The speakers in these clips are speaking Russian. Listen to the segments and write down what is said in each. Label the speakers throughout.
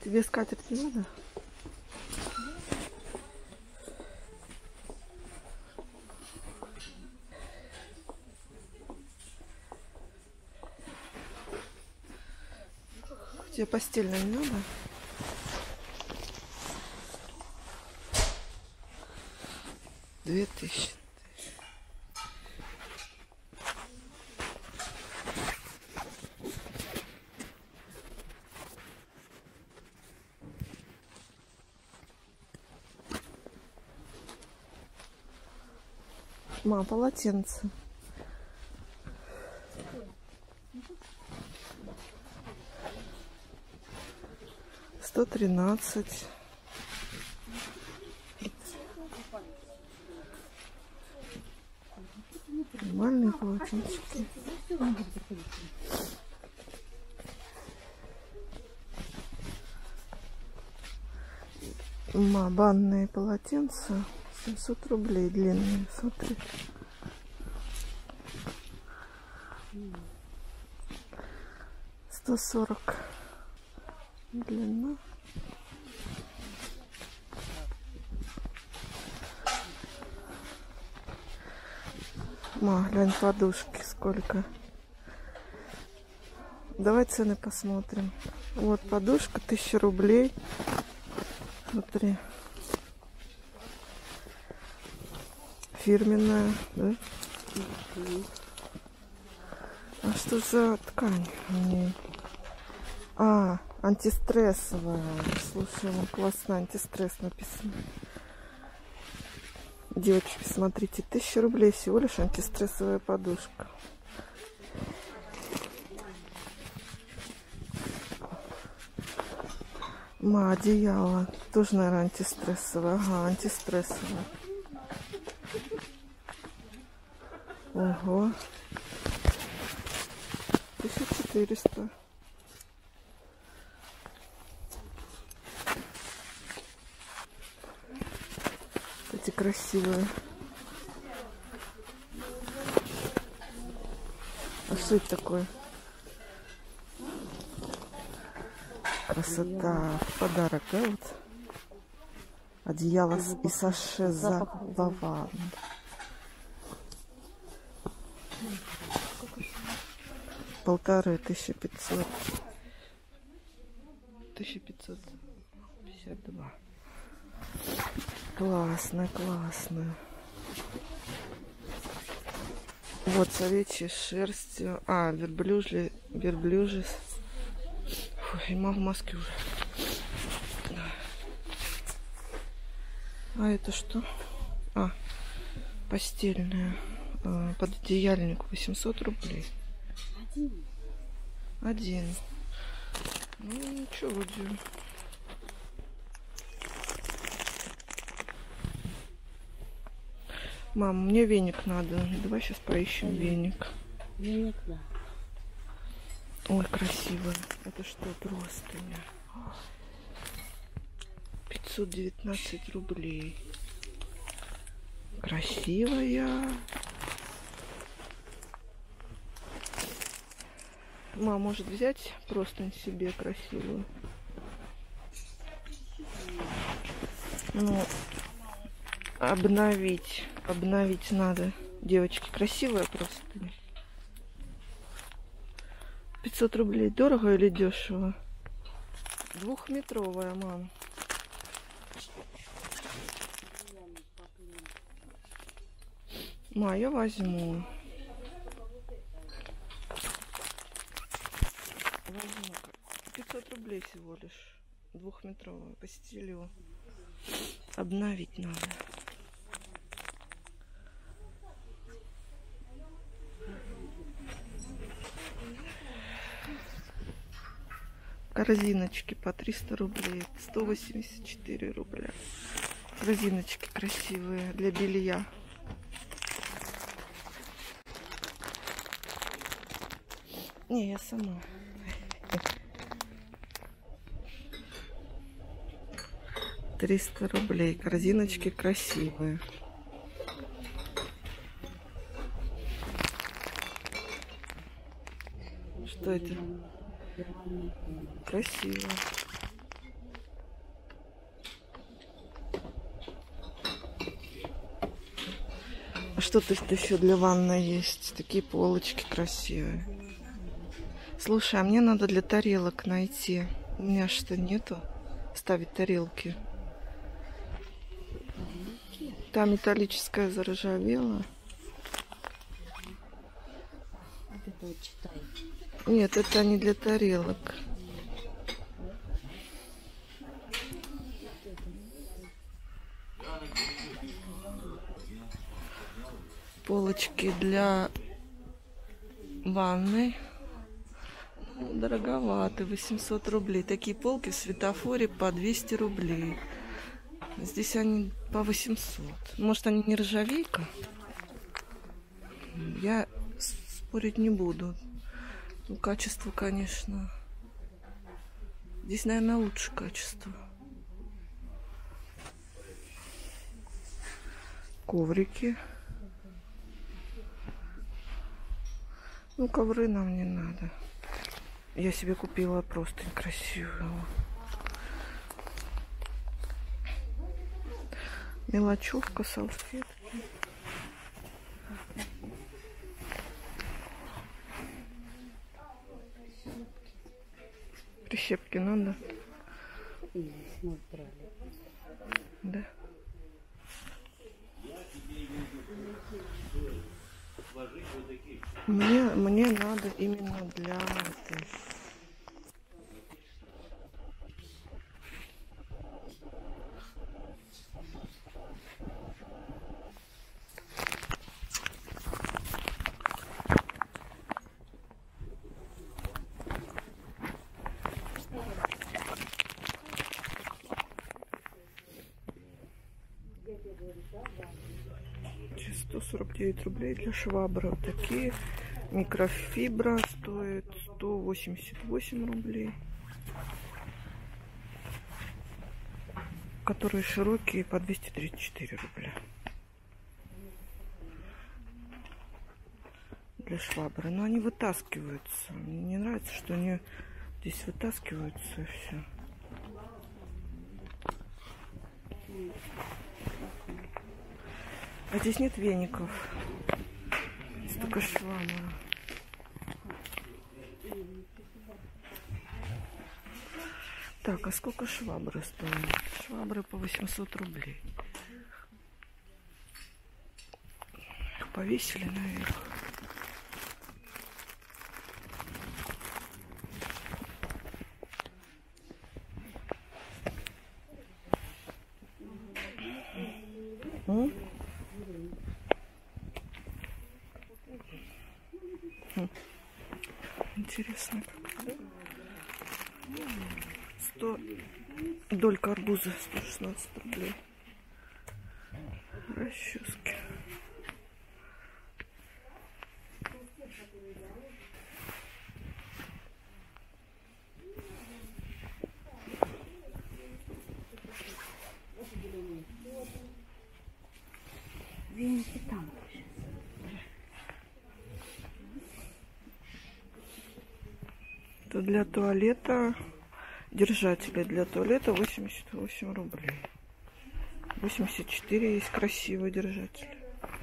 Speaker 1: Тебе скатерть не надо? Тебе постельное не надо? Две тысячи. Ма, полотенце. $113. Нормальные полотенчики. Ма, банные полотенца. 700 рублей длинные, смотри. $140 длина. Ма, глянь, подушки сколько. Давай цены посмотрим. Вот подушка, 1000 рублей. Смотри. Фирменная, да? А что за ткань у нее? А, антистрессовая. Слушай, ну классно, антистресс написано. Девочки, смотрите, 1000 рублей всего лишь антистрессовая подушка. Ма, одеяло. Тоже, наверное, антистрессовое. Ага, антистрессовое. Ого. 1400. Эти красивые. А что это такое? Красота. Подарок, да, вот? Одеяло и саше за лаван. 1500. 1552. Классно, классно. Вот овечья шерсть. А, верблюжий. Фу, я не могу маски уже. А это что? А, постельная. Пододеяльник 800 рублей. Один. Ну, ничего, вроде. Мам, мне веник надо. Давай сейчас поищем веник.
Speaker 2: Веник, да.
Speaker 1: Ой, красиво. Это что, простыня? 519 рублей. Красивая. Мам, может взять простынь себе красивую? Ну, обновить. Обновить надо. Девочки, красивая простынь. 500 рублей. Дорого или дешево? 2-метровая, мам. Ма, я возьму. Возьму. 500 рублей всего лишь. 2-метровую. Постелю. Обновить надо. Корзиночки по 300 рублей. 184 рубля. Корзиночки красивые для белья. Не, я сама. $300 рублей. Корзиночки красивые. Что это? Красиво. Что тут еще для ванны есть? Такие полочки красивые. Слушай, а мне надо для тарелок найти. У меня что, нету? Ставить тарелки. Там металлическая заржавела. Нет, это не для тарелок. Полочки для ванны. Дороговато, 800 рублей. Такие полки в светофоре по 200 рублей. Здесь они по 800. Может, они не ржавейка? Я спорить не буду. Ну, качество, конечно. Здесь, наверное, лучше качество. Коврики. Ну, ковры нам не надо. Я себе купила простынь красивую. Мелочевка, салфетки. Прищепки надо? Да. Мне надо именно для этой. Здесь 149 рублей для швабры. Вот такие. Микрофибра стоит 188 рублей. Которые широкие по 234 рубля. Для швабры. Но они вытаскиваются. Мне не нравится, что они здесь вытаскиваются и все. А здесь нет веников. Здесь только швабра. Так, а сколько швабры стоит? Швабры по 800 рублей. Их повесили наверх. Интересно, как, да? 100 долька арбуза 116 рублей. Расчески.
Speaker 2: Веники там.
Speaker 1: Это для туалета. Держатели для туалета 88 рублей. 84 есть красивые держатели.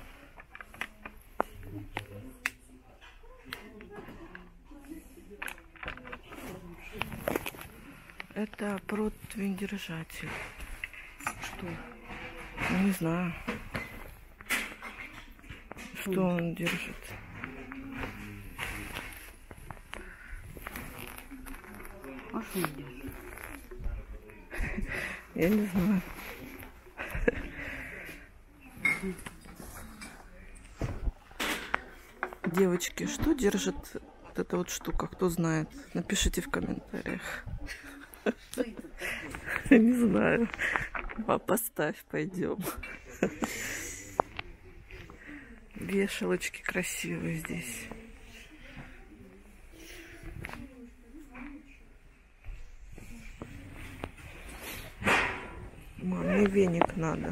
Speaker 1: Это противень-держатель. Что? Ну, не знаю. Что он держит?
Speaker 2: А что он держит?
Speaker 1: Я не знаю. Девочки, что держит вот эта вот штука? Кто знает? Напишите в комментариях. Не знаю. Поставь, пойдем. Вешалочки красивые здесь. Мам, мне веник надо.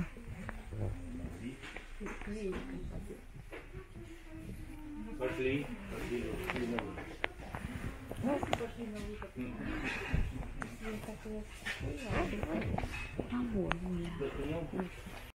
Speaker 3: Пошли.
Speaker 2: А вот,